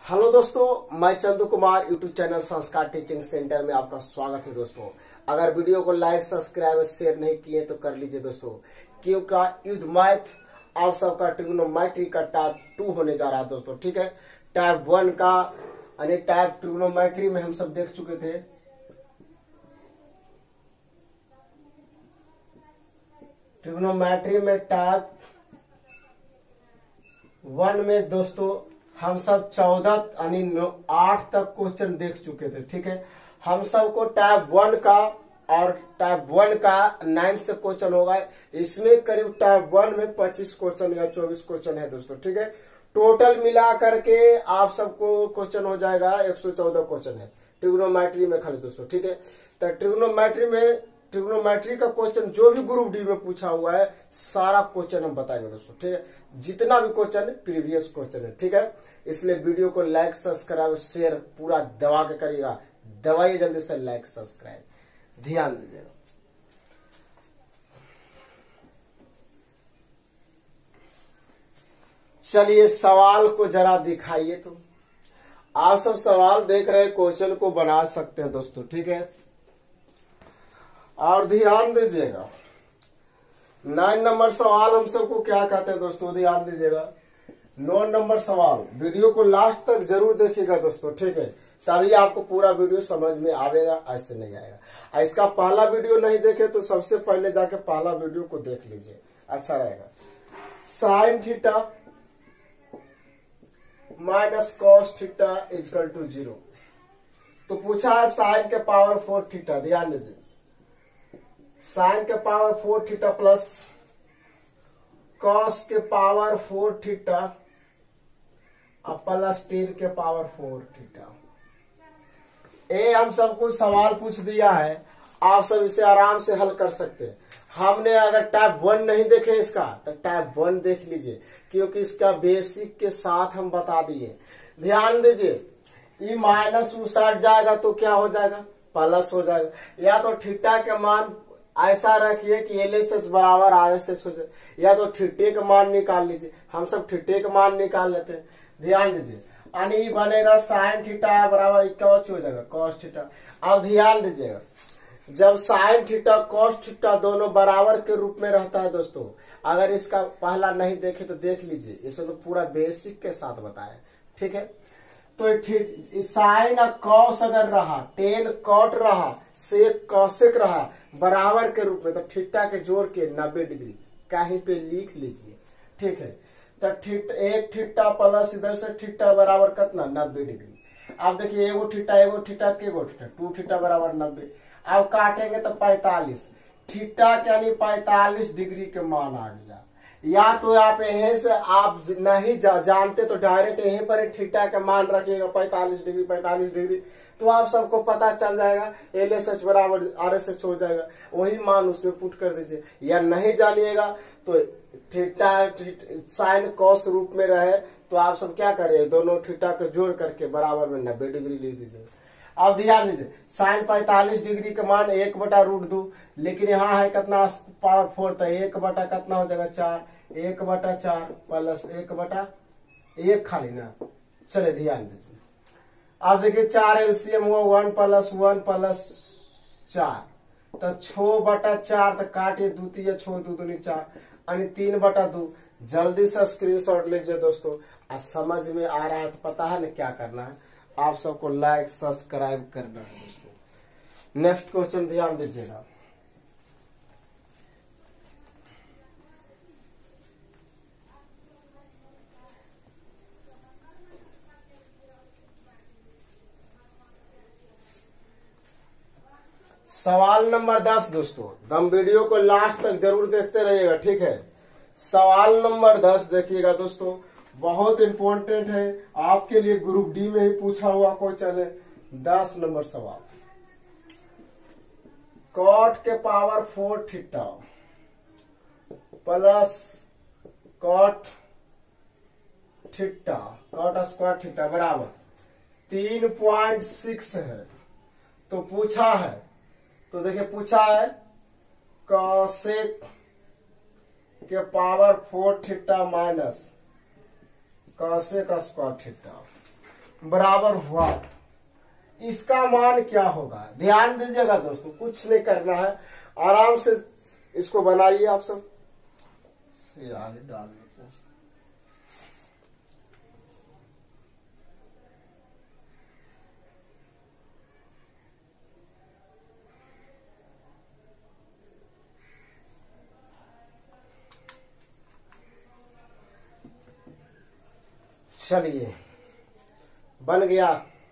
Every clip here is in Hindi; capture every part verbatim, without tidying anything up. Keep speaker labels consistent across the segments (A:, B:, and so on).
A: हेलो दोस्तों, मैं Chandu Kumar YouTube channel Sanskar teaching centre में आपका स्वागत है। दोस्तों, अगर वीडियो को लाइक सब्सक्राइब और शेयर नहीं किए तो कर लीजिए दोस्तों, क्योंकि युद्ध मैथ आप सबका ट्रिग्नोमेट्री का टाइप टू होने जा रहा है दोस्तों। ठीक है, टाइप वन का यानी टाइप ट्रिग्नोमेट्री में हम सब देख चुके थे। ट्रिग्नोमेट्री में टाइप वन में दोस्तों हम सब चौदह यानी आठ तक क्वेश्चन देख चुके थे। ठीक है, हम सबको टाइप वन का और टाइप वन का नाइन से क्वेश्चन होगा। इसमें करीब टाइप वन में पच्चीस क्वेश्चन या चौबीस क्वेश्चन है दोस्तों। ठीक है, टोटल मिला करके आप सबको क्वेश्चन हो जाएगा एक सौ चौदह क्वेश्चन है ट्रिग्नोमेट्री में खाली दोस्तों। ठीक है, तो ट्रिग्नोमेट्री में ट्रिग्नोमेट्री का क्वेश्चन जो भी ग्रुप डी में पूछा हुआ है सारा क्वेश्चन हम बताएंगे दोस्तों। ठीक है, जितना भी क्वेश्चन प्रीवियस क्वेश्चन है। ठीक है, इसलिए वीडियो को लाइक सब्सक्राइब शेयर पूरा दबा के करिएगा। दबाइए जल्दी से लाइक सब्सक्राइब, ध्यान दीजिएगा। चलिए सवाल को जरा दिखाइए। तो आप सब सवाल देख रहे क्वेश्चन को बना सकते हैं दोस्तों। ठीक है, और ध्यान दीजिएगा नाइन नंबर सवाल हम सबको क्या कहते हैं दोस्तों, ध्यान दीजिएगा। नौ नंबर सवाल वीडियो को लास्ट तक जरूर देखिएगा दोस्तों। ठीक है, तभी आपको पूरा वीडियो समझ में आवेगा, ऐसे नहीं आएगा। इसका पहला वीडियो नहीं देखे तो सबसे पहले जाके पहला वीडियो को देख लीजिए, अच्छा रहेगा। Sine theta minus cos theta equal to zero. तो पूछा है साइन के पावर फोर थीटा, ध्यान दीजिए। साइन के power four theta plus cos के पावर फोर थीटा और प्लस टेन के पावर फोर थीटा। ए हम सबको सवाल पूछ दिया है, आप सब इसे आराम से हल कर सकते हैं। हमने अगर टाइप वन नहीं देखे इसका तो टाइप वन देख लीजिए, क्योंकि इसका बेसिक के साथ हम बता दिए। ध्यान दीजिए, ई माइनस उ साइड जाएगा तो क्या हो जाएगा, प्लस हो जाएगा। या तो थीटा के मान ऐसा रखिए कि एल एस एच बराबर आर एस एच हो जाए, या तो थीटे का मान निकाल लीजिए। हम सब थीटे का मान निकाल लेते हैं। ध्यान दीजिए, यानी बनेगा साइन थीटा बराबर कॉस हो जाएगा कॉस थीटा। अब ध्यान दीजिएगा, जब साइन थीटा कॉस थीटा दोनों बराबर के रूप में रहता है दोस्तों, अगर इसका पहला नहीं देखे तो देख लीजिए, इसे तो पूरा बेसिक के साथ बताया। ठीक है, तो साइन और कॉस अगर रहा, टेन कॉट रहा, सेक कॉसेक रहा बराबर के रूप में, तो थीटा के जोड़ के नब्बे डिग्री कहीं पे लिख लीजिए। ठीक है, तो थीटा एक थीटा प्लस इधर से थीटा बराबर कितना, नब्बे डिग्री। अब देखिए एगो थीटा एगो थीटा के गो थीटा टू थीटा बराबर नब्बे। अब काटेंगे तो पैंतालीस थीटा के यानी पैंतालीस डिग्री के मान आ गया। या तो आप यहीं से आप नहीं जा, जानते तो डायरेक्ट यहीं पर थीटा का मान रखिएगा पैंतालीस डिग्री पैंतालीस डिग्री, तो आप सबको पता चल जाएगा एल एस एच बराबर आर एस एच हो जाएगा, वही मान उसमें पुट कर दीजिए। या नहीं जानिएगा तो थीटा साइन कॉस रूप में रहे तो आप सब क्या करिए, दोनों थीटा को जोड़ करके बराबर में नब्बे डिग्री ले दीजिए। अब ध्यान दीजिए, साइन पैंतालीस डिग्री का मान एक बटा रूट दो, लेकिन यहाँ है कितना पावर फोर, तो एक बटा कितना हो जाएगा चार, एक बटा चार प्लस एक बटा एक खाली ना। चले ध्यान दीजिए, अब देखिए चार एलसीएम हुआ वन प्लस वन प्लस चार, तो छो बटा चार, तो काटिए द्वितीय छो दो दूनी चार यानी तीन बटा दो। जल्दी से स्क्रीनशॉट लीजिए दोस्तों, आज समझ में आ रहा है तो पता है ना क्या करना है, आप सबको लाइक सब्सक्राइब करना है दोस्तों। नेक्स्ट क्वेश्चन ध्यान दीजिएगा। सवाल नंबर दस दोस्तों, दम वीडियो को लास्ट तक जरूर देखते रहिएगा। ठीक है, सवाल नंबर दस देखिएगा दोस्तों, बहुत इंपॉर्टेंट है आपके लिए, ग्रुप डी में ही पूछा हुआ क्वेश्चन है। दस नंबर सवाल, कॉट के power four theta plus cot theta cot square theta बराबर तीन पॉइंट सिक्स है। तो पूछा है, तो देखिए पूछा है कॉसेक के power four theta minus cosec square theta. बराबर हुआ, इसका मान क्या होगा? ध्यान दीजिएगा दोस्तों, कुछ नहीं करना है, आराम से इसको बनाइए आप सब से आगे डाल देते हैं। चलिए बन गया।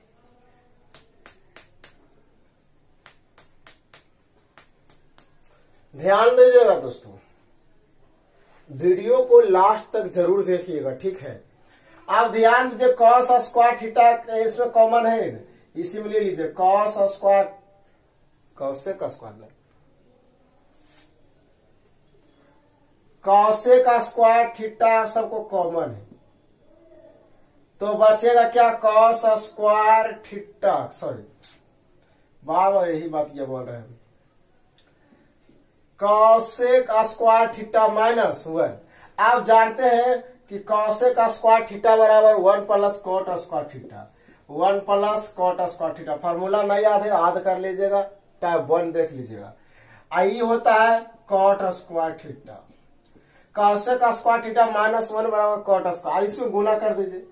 A: ध्यान दीजिएगा दोस्तों, वीडियो को लास्ट तक जरूर देखिएगा, ठीक है। आप ध्यान दीजिए, कॉस स्क्वायर थीटा इसमें कॉमन है, इसी में ले लीजिए कॉस स्क्वायर, कॉसे का स्क्वायर, कॉसे का स्क्वायर थीटा सबको कॉमन है, तो बचेगा क्या? कॉस स्क्वायर थीटा, सॉरी बाबा यही बात क्या बोल रहे हैं, cosec square theta minus one. आप जानते हैं कि कॉसेक स्क्वायर थीटा बराबर one plus cot square theta, one plus cot square theta. Formula नहीं याद है, याद कर लीजिएगा, टाइप वन देख लीजिएगा। आई होता है cot square theta, cosec square theta minus one बराबर कॉट स्क्वायर, इसमें गुना कर दीजिए।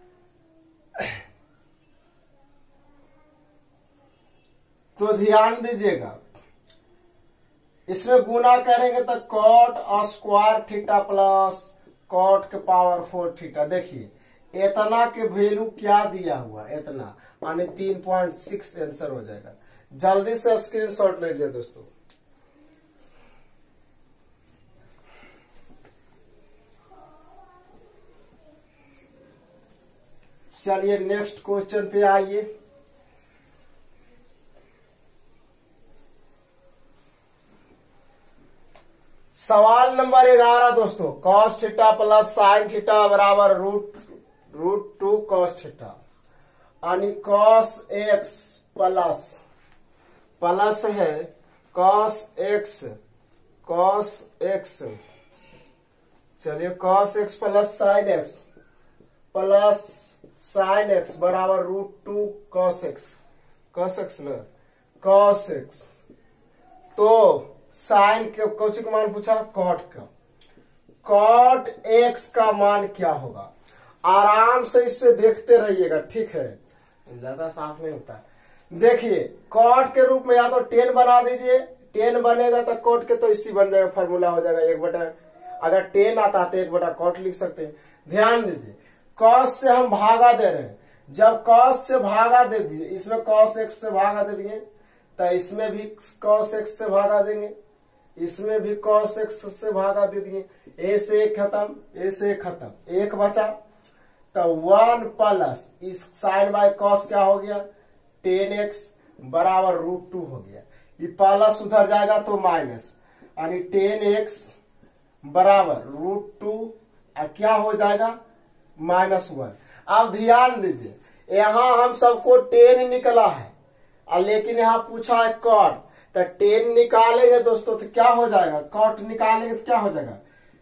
A: तो ध्यान दीजिएगा, इसमें गुना करेंगे तो cot square theta plus cot के पावर फोर थीटा। देखिए इतना के वैल्यू क्या दिया हुआ, इतना यानी तीन पॉइंट सिक्स आंसर हो जाएगा। जल्दी से स्क्रीनशॉट लीजिए दोस्तों। चलिए नेक्स्ट क्वेश्चन पे आइए। सवाल नंबर ग्यारह दोस्तों, cos theta plus sine theta बराबर root root two cos theta, यानी कॉस एक्स प्लस प्लस है कॉस एक्स, कॉस एक्स, चलिए cos x plus sine x plus sine x बराबर root two cos x, cos x न कॉस एक्स। तो साइन के कौची का मान पूछा? कॉट का। कॉट एक्स का मान क्या होगा? आराम से इससे देखते रहिएगा, ठीक है, ज्यादा साफ नहीं होता है। देखिए कॉट के रूप में या तो टेन बना दीजिए, टेन बनेगा तो कॉट के तो इसी बन जाएगा, फॉर्मूला हो जाएगा एक बटा, अगर टेन आता है तो एक बटा कॉट लिख सकते हैं। ध्यान दीजिए, कॉस से हम भागा दे रहे हैं, जब कॉस से भागा दे दीजिए, इसमें कॉस एक्स से भागा दे दिए तो इसमें भी कॉस एक्स से भागा देंगे, इसमें भी कॉस एक्स से भागा दे दिए, ए से एक खत्म, ए से एक खत्म, एक बचा तो वन प्लस इस साइन बाय कॉस क्या हो गया? टेन एक्स बराबर रूट टू हो गया। ये प्लस उधर जाएगा तो माइनस, यानी टेन एक्स बराबर रूट टू क्या हो जाएगा? Minus one. अब ध्यान दीजिए, यहां हम सबको टेन निकला है, लेकिन यहाँ पूछा है कॉट, तो टेन निकालेंगे दोस्तों तो क्या हो जाएगा? कॉट निकालेंगे तो क्या हो जाएगा?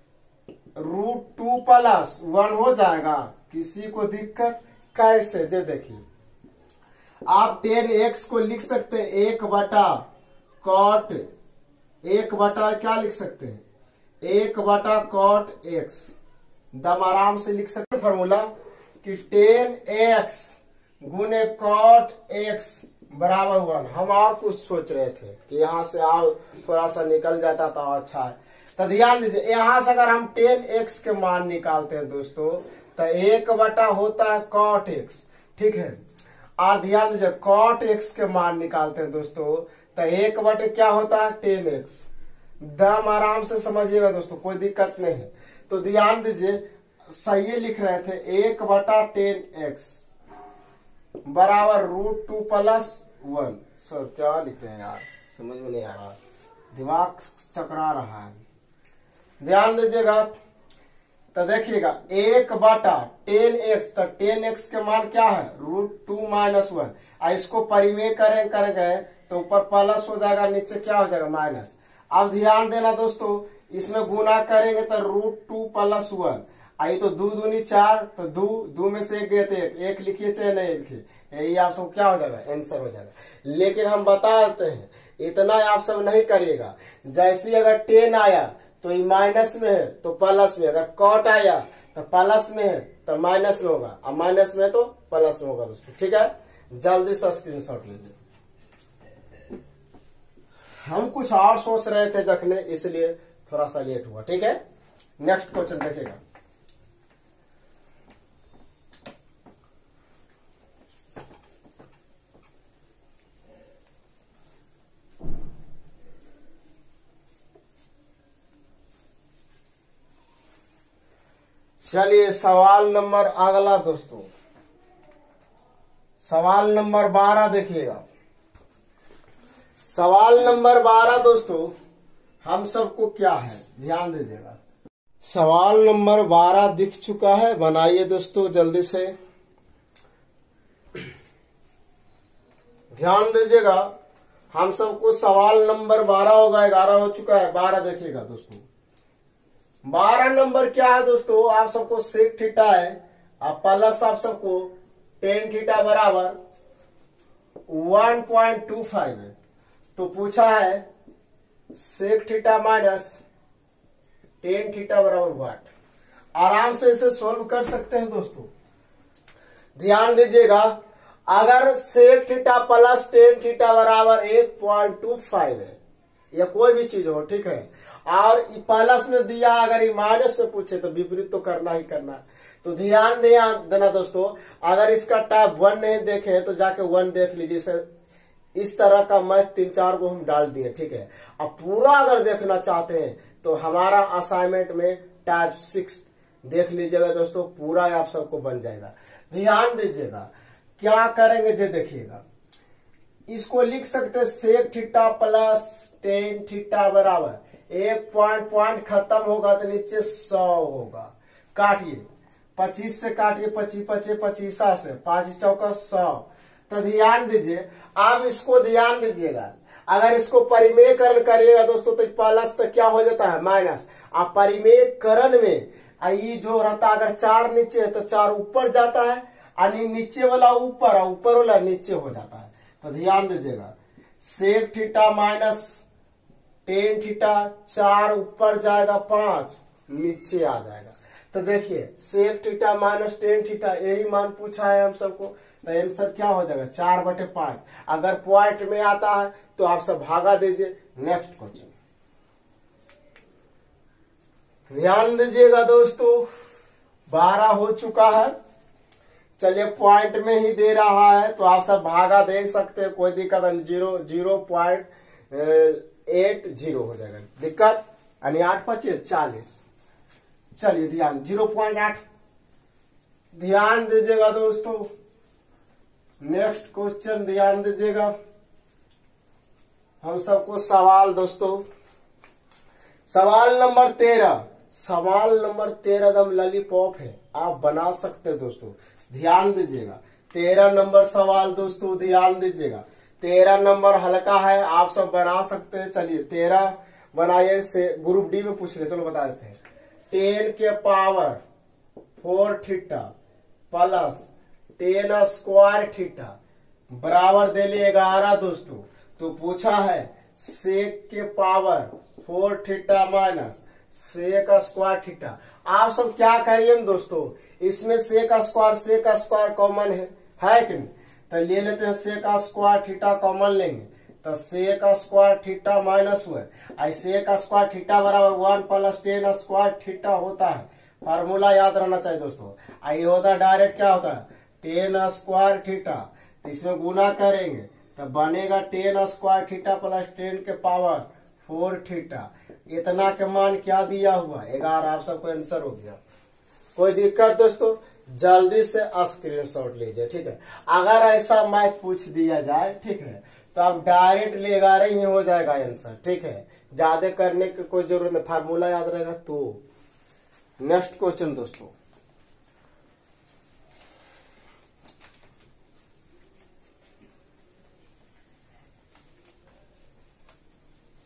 A: रूट टू प्लस वन हो जाएगा। किसी को दिक्कत? कैसे? जे देखिए, आप टेन एक्स को लिख सकते हैं एक बटा कॉट, एक बटा क्या लिख सकते हैं? एक बटा कॉट एक्स। दम आराम से लिख सकते हैं फॉर्मूला कि टेन एक्स गुने कॉट एक्स बराबर वन। हम और कुछ सोच रहे थे कि यहाँ से आओ थोड़ा सा निकल जाता तो अच्छा है। तो ध्यान दीजिए, यहाँ से अगर हम टेन एक्स के मान निकालते हैं दोस्तों तो एक बटा होता है कॉट एक्स, ठीक है। और ध्यान दीजिए, कॉट एक्स के मान निकालते हैं दोस्तों तो एक बटे क्या होता है? Tan x. दम आराम से समझिएगा दोस्तों, कोई दिक्कत नहीं है। तो ध्यान दीजिए, सही लिख रहे थे, एक बटा टेन एक्स बराबर root two plus one. Sir क्या लिख रहे हैं यार, समझ में नहीं आ रहा, दिमाग चकरा रहा है। ध्यान दीजिएगा, तो देखिएगा एक बटा टेन एक्स, तो टेन एक्स के मान क्या है? Root two minus one. इसको परिमेय करें करेंगे तो ऊपर प्लस हो जाएगा, नीचे क्या हो जाएगा? माइनस। अब ध्यान देना दोस्तों, इसमें गुना करेंगे तो रूट टू प्लस वन, आई तो दो दूनी चार, तो दो दो में से एक गए थे एक, एक लिखिए चाहे नहीं लिखिए, यही आप सब क्या हो जाएगा, आंसर हो जाएगा। लेकिन हम बता देते हैं इतना आप सब नहीं करिएगा। जैसे अगर टेन आया तो ये माइनस में है तो प्लस में, अगर कॉट आया तो प्लस में है तो माइनस में होगा, और माइनस में है तो प्लस में होगा दोस्तों। ठीक है, जल्दी से स्क्रीनशॉट लीजिए। हम कुछ और सोच रहे थे रखने, इसलिए थोड़ा सा लेट हुआ। ठीक है, नेक्स्ट क्वेश्चन देखिएगा। चलिए सवाल नंबर अगला दोस्तों, सवाल नंबर बारह देखिएगा। सवाल नंबर बारह दोस्तों हम सबको क्या है, ध्यान दीजिएगा। सवाल नंबर बारह दिख चुका है, बनाइए दोस्तों जल्दी से, ध्यान दीजिएगा। हम सबको सवाल नंबर बारह होगा, ग्यारह हो चुका है, बारह देखिएगा दोस्तों। बारह नंबर क्या है दोस्तों, आप सबको सेक थीटा है, अब प्लस आप सबको टेन थीटा बराबर वन पॉइंट टू फाइव है। तो पूछा है sec theta minus tan theta बराबर वाट। आराम से इसे सोल्व कर सकते हैं दोस्तों। ध्यान दीजिएगा, अगर sec theta plus tan theta बराबर एक पॉइंट टू फाइव है, या कोई भी चीज हो, ठीक है, और प्लस में दिया, अगर ये माइनस में पूछे तो विपरीत तो करना ही करना। तो ध्यान देना दोस्तों, अगर इसका टाइप वन नहीं देखे तो जाके वन देख लीजिए। इस तरह का मैथ तीन चार को हम डाल दिए। ठीक है, अब पूरा अगर देखना चाहते हैं तो हमारा असाइनमेंट में टाइप सिक्स देख लीजिएगा दोस्तों, पूरा आप सबको बन जाएगा। ध्यान दीजिएगा क्या करेंगे जे देखिएगा, इसको लिख सकते sec theta plus tan theta बराबर एक पॉइंट पॉइंट खत्म होगा तो नीचे सौ होगा। काटिए, पच्चीस से काटिए, पच्चीस पचे पच्चीसा से, पांच चौका सौ। तो ध्यान दीजिए, आप इसको ध्यान दीजिएगा, अगर इसको परिमेयकरण करिएगा दोस्तों तो प्लस तो क्या हो जाता है माइनस। आप परिमेयकरण में ये जो रहता है, अगर चार नीचे है तो चार ऊपर जाता है, और नीचे वाला ऊपर और ऊपर वाला नीचे हो जाता है। तो ध्यान दीजिएगा, sec theta minus tan theta, चार ऊपर जाएगा, पांच नीचे आ जाएगा। तो देखिए sec theta minus tan theta, यही मान पूछा है हम सबको, तो आंसर क्या हो जाएगा, चार बटे पांच। अगर पॉइंट में आता है तो आप सब भागा दीजिए। नेक्स्ट क्वेश्चन ध्यान दीजिएगा दोस्तों, बारह हो चुका है। चलिए पॉइंट में ही दे रहा है तो आप सब भागा देख सकते हैं, कोई दिक्कत नहीं। Zero zero point eight zero हो जाएगा, दिक्कत यानी आठ पच्चीस चालीस। चलिए ध्यान, जीरो पॉइंट आठ, ध्यान दीजिएगा दोस्तों। नेक्स्ट क्वेश्चन ध्यान दीजिएगा, हम सबको सवाल दोस्तों, सवाल नंबर तेरह। सवाल नंबर तेरह दम लॉलीपॉप है, आप बना सकते हैं दोस्तों। ध्यान दीजिएगा, तेरह नंबर सवाल दोस्तों, ध्यान दीजिएगा। तेरह नंबर हल्का है, आप सब बना सकते हैं। चलिए तेरह बनाइए, से ग्रुप डी में पूछ रहे, चलो बता देते हैं। टेन के power four theta plus tan square theta बराबर दे लिए ग्यारह दोस्तों। तो पूछा है सेक के power four theta minus sec square theta. आप सब क्या करिए दोस्तों, इसमें sec square sec square common है, है कि नहीं, तो ले लेते हैं सेक स्क्वायर थीटा कॉमन लेंगे, तो सेक स्क्वायर थीटा माइनस हुआ, सेक स्क्वायर थीटा बराबर one plus tan square theta होता है। फार्मूला याद रहना चाहिए दोस्तों। आई होता है डायरेक्ट क्या होता है, टेन स्क्वायर थीटा, तो इसमें गुना करेंगे तो बनेगा tan square theta plus tan के पावर फोर थीटा। इतना के मान क्या दिया हुआ, ग्यारह। आप सबको आंसर हो गया, कोई दिक्कत दोस्तों, जल्दी से स्क्रीनशॉट लीजिए। ठीक है, अगर ऐसा मैथ पूछ दिया जाए, ठीक है, तो आप डायरेक्ट ले ग्यारह ही हो जाएगा आंसर। ठीक है, ज्यादा करने की कोई जरूरत नहीं, फार्मूला याद रहेगा तो। नेक्स्ट क्वेश्चन दोस्तों,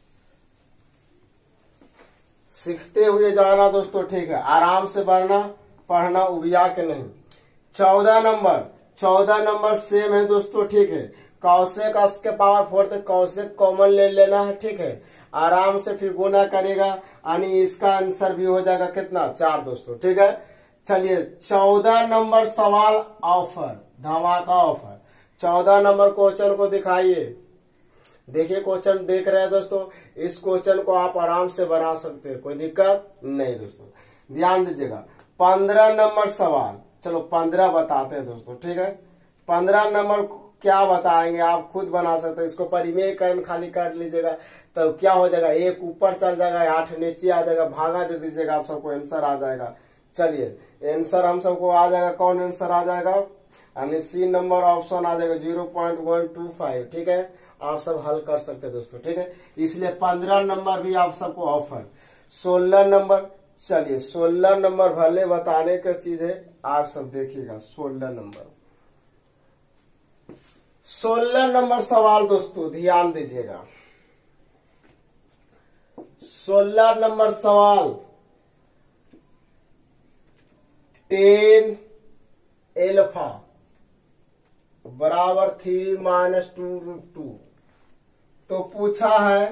A: सीखते हुए जाना दोस्तों। ठीक है, आराम से बढ़ना, पढ़ना उबिया के नहीं। चौदह नंबर चौदह नंबर सेम है दोस्तों, ठीक है। कौशिक के पावर फोर तो कौशिक कॉमन ले लेना है, ठीक है। आराम से फिर गुना करेगा यानी इसका आंसर भी हो जाएगा कितना, चार दोस्तों, ठीक है। चलिए चौदह नंबर सवाल ऑफर, धमाका ऑफर। चौदह नंबर क्वेश्चन को दिखाइए। देखिए क्वेश्चन देख रहे हैं दोस्तों, इस क्वेश्चन को आप आराम से बना सकते हैं, कोई दिक्कत नहीं दोस्तों। ध्यान दीजिएगा। पंद्रह नंबर सवाल, चलो पंद्रह बताते हैं दोस्तों, ठीक है। पंद्रह नंबर क्या बताएंगे, आप खुद बना सकते हैं। इसको परिमेयकरण खाली कर लीजिएगा तो क्या हो जाएगा, एक ऊपर चल जाएगा, आठ नीचे आ जाएगा, भागा दे दीजिएगा, आप सबको आंसर आ जाएगा। चलिए आंसर हम सबको आ जाएगा, कौन आंसर आ जाएगा, यानी सी नंबर ऑप्शन आ जाएगा zero point one two five, ठीक है। आप सब हल कर सकते हैं दोस्तों, ठीक है। इसलिए पंद्रह नंबर भी आप सबको ऑफर। सोलह नंबर, चलिए सोलह नंबर भले बताने का चीज है, आप सब देखिएगा। सोलह नंबर सोलह नंबर सवाल दोस्तों ध्यान दीजिएगा। सोलह नंबर सवाल, टेन एल्फा बराबर three minus two root two तो पूछा है।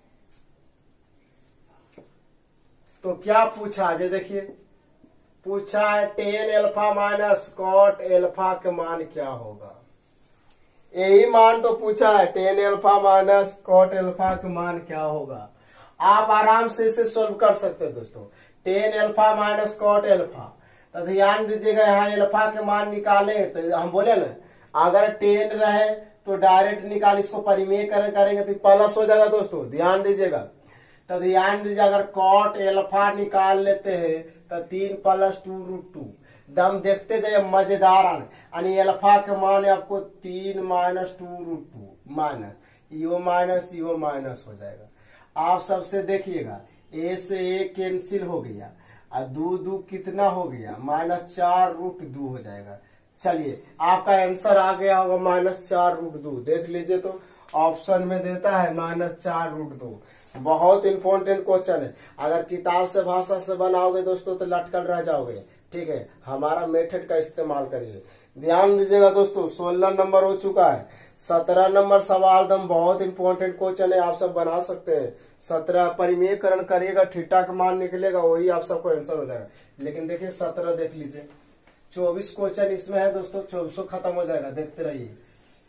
A: तो क्या पूछा है, देखिए पूछा है tan alpha minus cot alpha के मान क्या होगा। यही मान तो पूछा है, tan alpha minus cot alpha के मान क्या होगा। आप आराम से इसे सोल्व कर सकते हैं दोस्तों। Tan alpha minus cot alpha, तो ध्यान दीजिएगा यहाँ एल्फा के मान निकाले तो हम बोले ना, अगर टेन रहे तो डायरेक्ट निकाल, इसको परिमेयकरण करेंगे तो प्लस हो जाएगा दोस्तों, ध्यान दीजिएगा। तो ध्यान दीजिए, अगर कॉट एल्फा निकाल लेते हैं तो तीन प्लस टू रूट टू, दम देखते जाइए मजेदार यानी एल्फा के मान आपको तीन minus two root two minus यो माइनस यो माइनस हो जाएगा। आप सबसे देखिएगा, ए से ए कैंसिल हो गया और दो दो कितना हो गया, माइनस चार रूट दो हो जाएगा। चलिए आपका आंसर आ गया होगा माइनस चार रूट दो, देख लीजिए तो ऑप्शन में देता है माइनस चार रूट दो। बहुत इंपॉर्टेंट क्वेश्चन है, अगर किताब से भाषा से बनाओगे दोस्तों तो लटकल रह जाओगे, ठीक है। हमारा मेथड का इस्तेमाल करिए। ध्यान दीजिएगा दोस्तों, सोलह नंबर हो चुका है। सत्रह नंबर सवाल दम बहुत इंपॉर्टेंट क्वेश्चन है, आप सब बना सकते हैं। सत्रह परिमेयकरण करिएगा, थीटा का मान निकलेगा, वही आप सबको आंसर हो जाएगा। लेकिन देखिए सत्रह देख लीजिए, चौबीस क्वेश्चन इसमें है दोस्तों, चौबीसों खत्म हो जाएगा, देखते रहिए।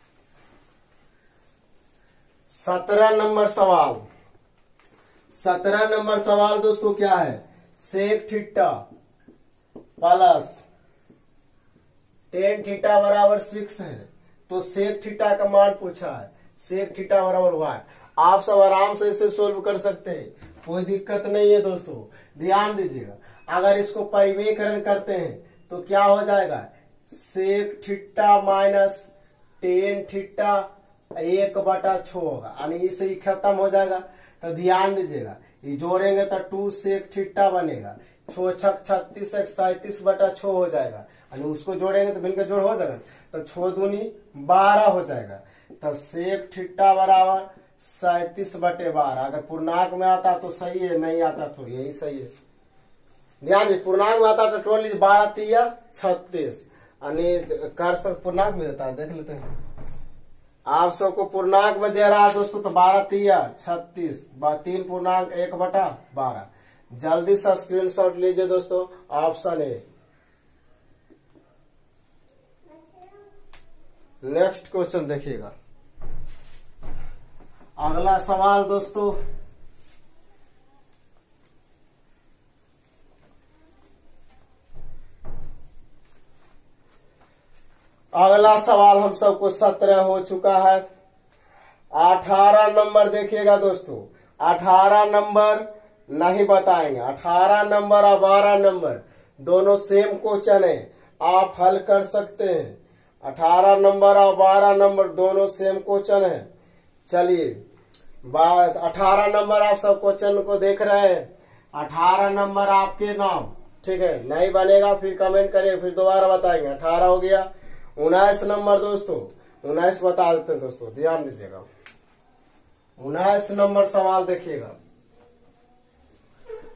A: सत्रह नंबर सवाल, सत्रह नंबर सवाल दोस्तों क्या है, sec theta plus tan theta बराबर सिक्स है, तो सेक थीटा का मान पूछा है, सेक थीटा बराबर हुआ है। आप सब आराम से इसे सोल्व कर सकते हैं, कोई दिक्कत नहीं है दोस्तों। ध्यान दीजिएगा, अगर इसको परिमेयकरण करते हैं तो क्या हो जाएगा, sec theta minus tan theta एक बटा छो होगा, यानी इसे ही खत्म हो जाएगा। तो ध्यान दीजिएगा, ये जोड़ेंगे तो टू सेक थीटा बनेगा, छो छक छत्तीस एक सैतीस बटा छो हो जाएगा, यानी उसको जोड़ेंगे तो मिलकर जोड़ हो जाएगा, तो छो दूनी बारह हो जाएगा। तो सेक थीटा बराबर सैतीस बटे बारह, अगर पूर्णांक में आता तो सही है, नहीं आता तो यही सही है। ध्यान दीजिए, पूर्णांक में आता तो टोटली बारह तिया छत्तीस, यानी कर सकते पूर्णांक में देता है, देख लेते हैं। आप सबको पूर्णांक में दे रहा है दोस्तों, तो बारह तिया छत्तीस, तीन पूर्णांक एक बटा बारह। जल्दी सा स्क्रीनशॉट लीजिए दोस्तों, ऑप्शन ए। नेक्स्ट क्वेश्चन देखिएगा। अगला सवाल दोस्तों, अगला सवाल हम सबको सत्रह हो चुका है। अठारह नंबर देखिएगा दोस्तों, अठारह नंबर नहीं बताएंगे, अठारह नंबर और बारह नंबर दोनों सेम क्वेश्चन है, आप हल कर सकते हैं। अठारह नंबर और बारह नंबर दोनों सेम क्वेश्चन है। चलिए बात अठारह नंबर आप सब क्वेश्चन को देख रहे हैं, अठारह नंबर आपके नाम, ठीक है। नहीं बनेगा फिर कमेंट करिए, फिर दोबारा बताएंगे। अठारह हो गया। उन्नीस नंबर दोस्तों, उन्नीस बता देते हैं दोस्तों, ध्यान दीजिएगा। उन्नीस नंबर सवाल देखिएगा,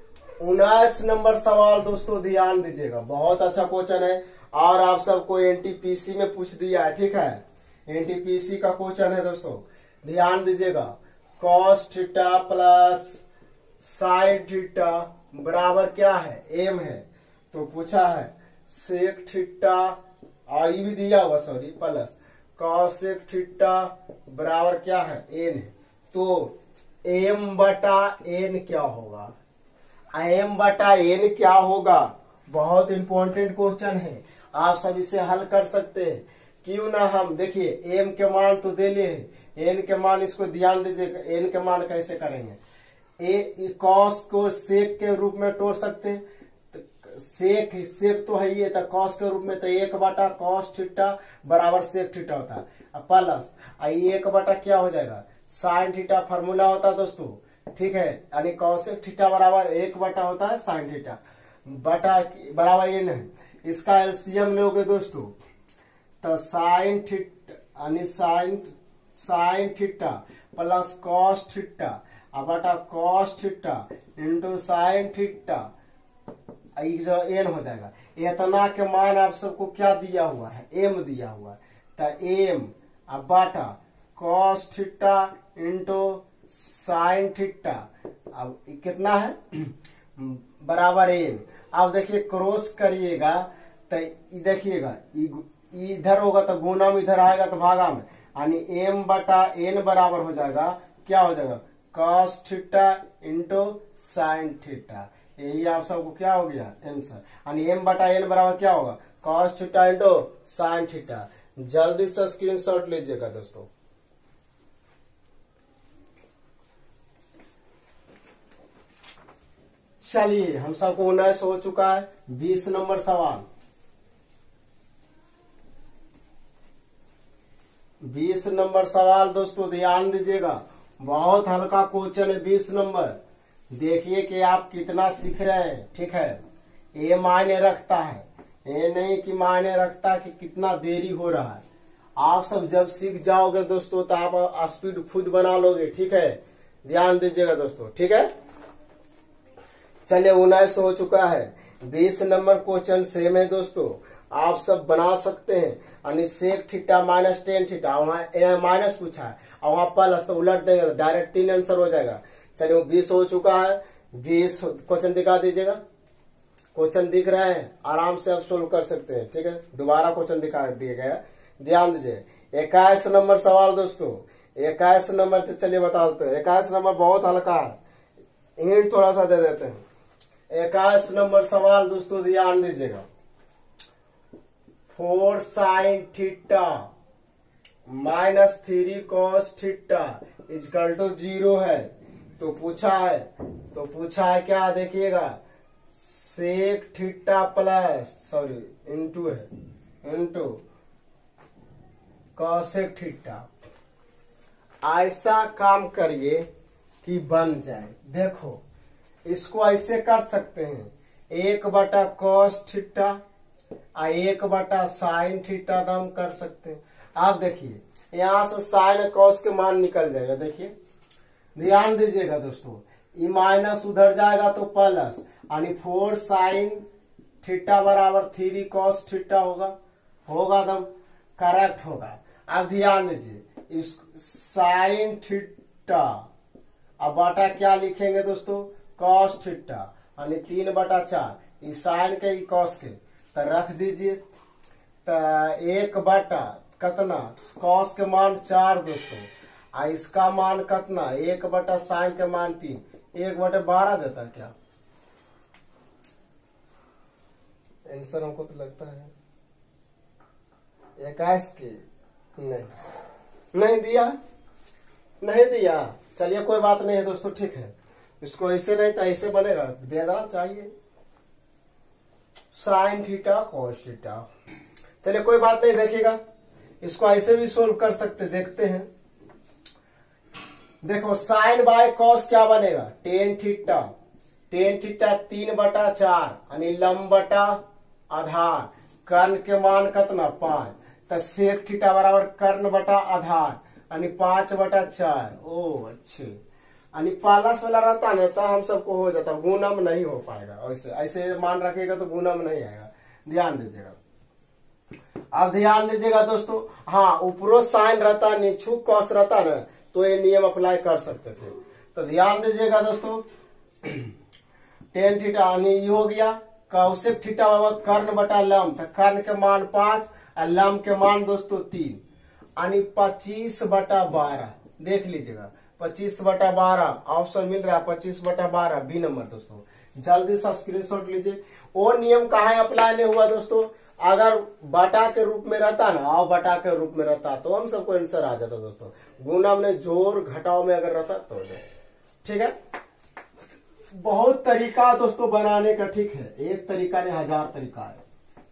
A: उन्नीस नंबर सवाल दोस्तों ध्यान दीजिएगा, बहुत अच्छा क्वेश्चन है और आप सबको एनटीपीसी में पूछ दिया है, ठीक है। एनटीपीसी का क्वेश्चन है दोस्तों, ध्यान दीजिएगा। Cos theta plus sine theta बराबर क्या है, एम है। तो पूछा है सेक थीटा, आई भी दिया हुआ सॉरी, प्लस कॉसेक थीटा बराबर क्या है, एन है। तो एम बटा एन क्या होगा, एम बटा एन क्या होगा, बहुत इंपॉर्टेंट क्वेश्चन है। आप सब इसे हल कर सकते हैं, क्यों ना हम देखिए एम के मान तो दे लिए हैं, एन के मान इसको ध्यान दीजिएगा। एन के मान कैसे करेंगे, ए कॉस को सेक के रूप में तोड़ सकते हैं, तो सेक सेक तो है ये, तो कॉस के रूप में तो एक बटा कॉस थीटा बराबर सेक थीटा होता है, प्लस एक बटा क्या हो जाएगा, साइन थीटा फॉर्मूला होता है दोस्तों, ठीक है। यानी कॉसेक थीटा बराबर एक बटा होता है साइन थीटा बटा बराबर एन है। इसका एलसीएम लोगे दोस्तों तो साइन थीटा यानी sine sine theta plus cos theta अब बटा cos theta into sine theta जो एन हो जाएगा। इतना के मान आप सबको क्या दिया हुआ है, एम दिया हुआ है, तो एम अब बाटा cos theta into sine theta अब कितना है बराबर एन। अब देखिए क्रॉस करिएगा तो देखिएगा इधर होगा तो गुना में इधर आएगा तो भागा में, यानी एम बटा एन बराबर हो जाएगा क्या हो जाएगा, cos theta into sine theta. यही आप सबको क्या हो गया आंसर, यानी एम बटा एन बराबर क्या होगा, cos theta into sine theta. जल्दी से स्क्रीनशॉट लीजिएगा दोस्तों। चलिए हम सबको उन्नीस हो चुका है, बीस नंबर सवाल। बीस नंबर सवाल दोस्तों ध्यान दीजिएगा, बहुत हल्का क्वेश्चन है बीस नंबर। देखिए कि आप कितना सीख रहे हैं, ठीक है। ये मायने रखता है, ये नहीं कि मायने रखता कि कितना देरी हो रहा है। आप सब जब सीख जाओगे दोस्तों तो आप स्पीड खुद बना लोगे, ठीक है। ध्यान दीजिएगा दोस्तों, ठीक है। चलिए उन्नीस हो चुका है, बीस नंबर क्वेश्चन सेम है दोस्तों, आप सब बना सकते हैं। यानी sec theta minus tan theta, वहां माइनस पूछा है और वहां प्लस, तो उलट देंगे तो डायरेक्ट तीन आंसर हो जाएगा। चलिए वो बीस हो चुका है, बीस क्वेश्चन दिखा दीजिएगा। क्वेश्चन दिख रहा है, आराम से आप सोल्व कर सकते हैं, ठीक है। दोबारा क्वेश्चन दिखा दिया गया, ध्यान दीजिए। इक्कीस नंबर सवाल दोस्तों, इक्कीस नंबर तो चलिए बता देते हैं। इक्कीस नंबर बहुत हल्का है, हिंट थोड़ा सा दे देते हैं। इक्कीस नंबर सवाल दोस्तों ध्यान दीजिएगा। Four sine theta minus three cos theta equal to zero है। तो पूछा है तो पूछा है क्या, देखिएगा sec theta plus sorry into है इंटू कॉसेक थीटा। ऐसा काम करिए कि बन जाए। देखो इसको ऐसे कर सकते हैं, एक बटा कॉस थीटा और एक बटा साइन थीटा दम कर सकते हैं। आप देखिए यहां से साइन कॉस के मान निकल जाएगा, देखिए ध्यान दीजिएगा दोस्तों। ई माइनस उधर जाएगा तो प्लस, यानी फोर साइन थीटा बराबर थ्री कॉस थीटा होगा, होगा दम करेक्ट होगा। अब ध्यान दीजिए, इस साइन थीटा अब बटा क्या लिखेंगे दोस्तों, कॉस थीटा, यानी तीन बटा चार, इस साइन के कॉस के तो रख दीजिए। तो एक बटा कितना, कॉस के मान चार दोस्तों, आ इसका मान कितना, एक बटा साइन के मान तीन, एक बटे बारह देता क्या आंसर हमको तो लगता है। इक्कीस के नहीं नहीं दिया नहीं दिया चलिए कोई बात नहीं है दोस्तों, ठीक है। इसको ऐसे नहीं तो ऐसे बनेगा, दे देना चाहिए साइन थीटा कॉस थीटा। चलिए कोई बात नहीं, देखिएगा इसको ऐसे भी सोल्व कर सकते, देखते हैं। देखो साइन बाय कॉस क्या बनेगा, टेन थीटा, टेन थीटा तीन बटा चार यानी लंब बटा आधार, कर्ण के मान कितना पांच, तो सेक थीटा बराबर कर्ण बटा आधार यानी पांच बटा चार। ओ अच्छे, यानी प्लस वाला रहता ना तो हम सबको हो जाता, गुणम नहीं हो पाएगा। ऐसे ऐसे मान रखेगा तो गुणम नहीं आएगा, ध्यान दीजिएगा। अब ध्यान दीजिएगा दोस्तों, हाँ ऊपरो साइन रहता नीचू कॉस रहता ना तो ये नियम अप्लाई कर सकते थे। तो ध्यान दीजिएगा दोस्तों, टेन थीटा यानी ये हो गया कौशिक थीटा कर्ण बटा लंब, तो कर्ण के मान पांच और लंब के मान दोस्तों तीन, यानी पच्चीस बटा बारह। देख लीजिएगा पच्चीस बटा बारह ऑप्शन मिल रहा है, पच्चीस बटा बारह बी नंबर दोस्तों। जल्दी से स्क्रीनशॉट लीजिए। वो नियम कहाँ अप्लाई नहीं हुआ दोस्तों, अगर बटा के रूप में रहता ना, और बटा के रूप में रहता तो हम सबको आंसर आ जाता दोस्तों। गुना में जोड़ घटाव में अगर रहता तो ठीक है। बहुत तरीका दोस्तों बनाने का, ठीक है, एक तरीका नहीं हजार तरीका है।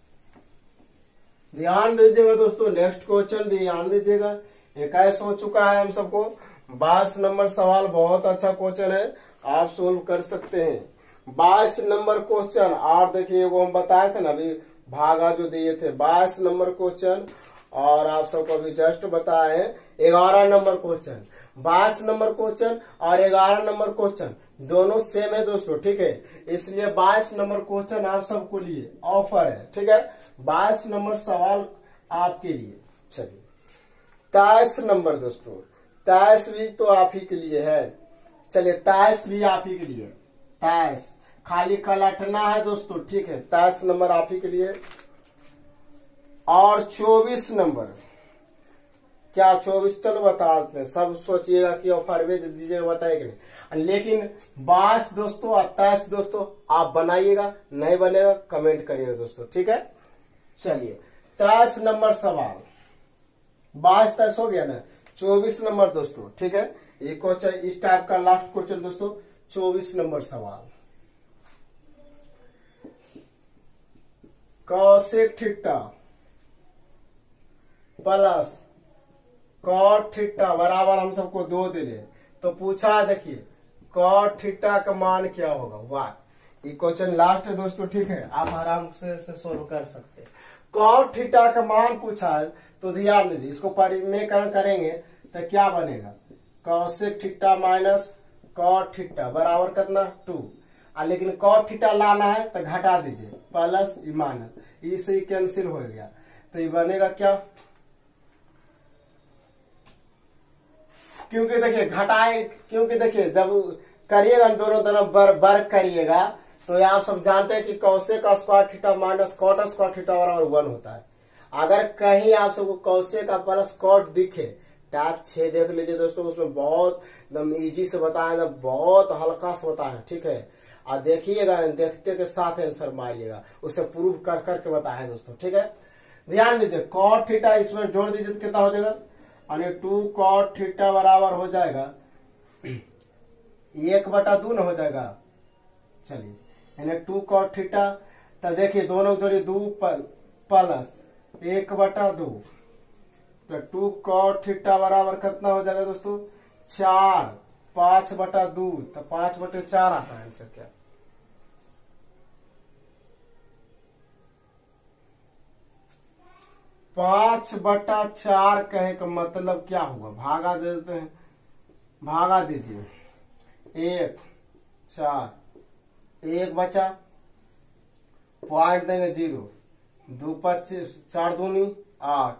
A: ध्यान दीजिएगा दोस्तों, नेक्स्ट क्वेश्चन ध्यान दीजिएगा। इक्कीस हो चुका है हम सबको, बाईस नंबर सवाल बहुत अच्छा क्वेश्चन है, आप सोल्व कर सकते हैं। बाईस नंबर क्वेश्चन, और देखिए वो हम बताए थे ना अभी भागा जो दिए थे, बाईस नंबर क्वेश्चन, और आप सबको अभी जस्ट बताए हैं ग्यारह नंबर क्वेश्चन। बाईस नंबर क्वेश्चन और ग्यारह नंबर क्वेश्चन दोनों सेम है दोस्तों, ठीक है, इसलिए बाईस नंबर क्वेश्चन आप सबको लिए ऑफर है, ठीक है। बाईस नंबर सवाल आपके लिए। चलिए तेईस नंबर दोस्तों, तेईस भी तो आप ही के लिए है। चलिए तेईस भी आप ही के लिए, तेईस खाली कलटना है दोस्तों, ठीक है, तेईस नंबर आप ही के लिए। और चौबीस नंबर, क्या चौबीस, चलो बता देते हैं, सब सोचिएगा कि ऑफर भी दे दीजिएगा, बताएगा नहीं, लेकिन बाईस दोस्तों और तेईस दोस्तों आप बनाइएगा, नहीं बनेगा कमेंट करिएगा दोस्तों, ठीक है। चलिए तेईस नंबर सवाल, बाईस तेईस हो गया ना, चौबीस नंबर दोस्तों, ठीक है, ये क्वेश्चन इस टाइप का लास्ट क्वेश्चन दोस्तों, चौबीस नंबर सवाल। Cosec theta plus cot theta बराबर हम सबको दो दिले, तो पूछा देखिए कॉट थीटा का मान क्या होगा, वाह। ये क्वेश्चन लास्ट है दोस्तों, ठीक है, आप आराम से, से सोल्व कर सकते हैं। कॉट थीटा का मान पूछा है तो ध्यान दीजिए, इसको परिमेयकरण करेंगे तो क्या बनेगा, cosec theta minus cot theta बराबर कितना टू, लेकिन कॉट थीटा लाना है तो घटा दीजिए, प्लस माइनस, इसे कैंसिल हो गया, तो ये बनेगा क्या, क्योंकि देखिए घटाए, क्योंकि देखिए जब करिएगा दोनों तरफ बर, वर्ग करिएगा तो आप सब जानते हैं कि कौशिक का square theta minus cot square theta बराबर वन होता है। अगर कहीं आप सबको कौशिक का प्लस कॉट दिखे, टाइप छह देख लीजिए दोस्तों, उसमें बहुत एकदम इजी से बताया, बहुत हल्का से बताया, ठीक है, और देखिएगा, देखते के साथ आंसर मारिएगा, उसे प्रूव कर करके बताया दोस्तों, ठीक है। ध्यान दीजिए कॉट थीटा इसमें जोड़ दीजिए तो कितना हो जाएगा, यानी टू कॉट थीटा बराबर हो जाएगा एक बटा दो न हो जाएगा। चलिए यानी टू कॉट थीटा, तो देखिए दोनों जोड़िए दो प्लस एक बटा दो, तो टू कॉट थीटा बराबर कितना हो जाएगा दोस्तों, चार, पांच बटा दो, तो पांच बटे चार आता है आंसर क्या, पांच बटा चार कहे का मतलब क्या हुआ, भागा दे देते हैं, भागा दीजिए, एक चार, एक बचा, पॉइंट देंगे जीरो, दो पच्चीस, चार दूनी आठ,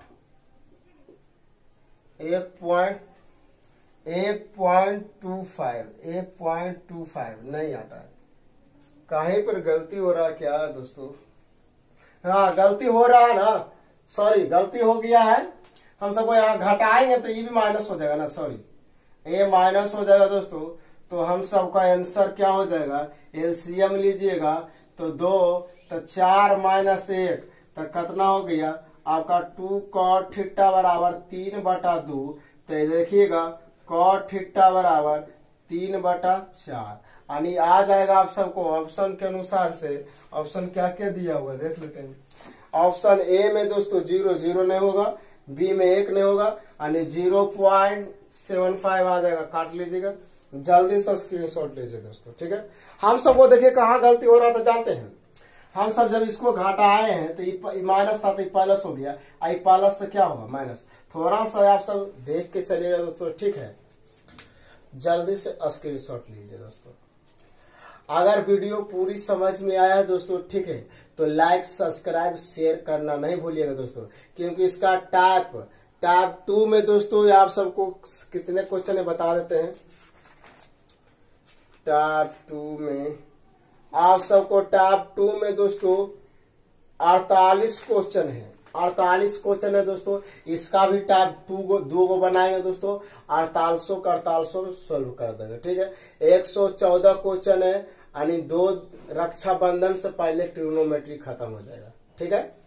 A: एक पॉइंट एक पॉइंट टू फाइव, एक पॉइंट टू फाइव नहीं आता है, कहीं पर गलती हो रहा है क्या दोस्तों, हाँ गलती हो रहा है ना, सॉरी गलती हो गया है, हम सबको यहाँ घटाएंगे तो ये भी माइनस हो जाएगा ना, सॉरी ए माइनस हो जाएगा दोस्तों, तो हम सबका आंसर क्या हो जाएगा, एलसीएम लीजिएगा तो दो, तो चार माइनस एक, तो कितना हो गया आपका टू कॉट थीटा बराबर तीन बटा दो, तो देखिएगा कॉट थीटा बराबर तीन बटा चार, यानी आ जाएगा आप सबको ऑप्शन के अनुसार से, ऑप्शन क्या क्या दिया हुआ देख लेते हैं। ऑप्शन ए में दोस्तों जीरो जीरो नहीं होगा, बी में एक नहीं होगा, यानी जीरो पॉइंट सेवन फाइव आ जाएगा, काट लीजिएगा, जल्दी से स्क्रीनशॉट लीजिए दोस्तों, ठीक है। हम सबको देखिए कहाँ गलती हो रहा था जानते हैं, हम सब जब इसको घटाए हैं तो ये माइनस था तो ये प्लस हो गया, आई प्लस तो क्या होगा माइनस, थोड़ा सा आप सब देख के चलिएगा दोस्तों, ठीक है। जल्दी से स्क्रीनशॉट लीजिए दोस्तों। अगर वीडियो पूरी समझ में आया है दोस्तों, ठीक है, तो लाइक सब्सक्राइब शेयर करना नहीं भूलिएगा दोस्तों, क्योंकि इसका टाइप टाइप टू में दोस्तों आप सबको कितने क्वेश्चन है बता देते हैं। टाइप टू में आप सबको टाइप टू में दोस्तों अड़तालीस क्वेश्चन है, अड़तालीस क्वेश्चन है दोस्तों। इसका भी टाइप टू को दो को बनाएंगे दोस्तों, अड़तालीसों का अड़तालीसों सोल्व कर देंगे, ठीक है। एक सौ चौदह क्वेश्चन है, यानी दो रक्षाबंधन से पहले ट्रिग्नोमेट्री खत्म हो जाएगा, ठीक है।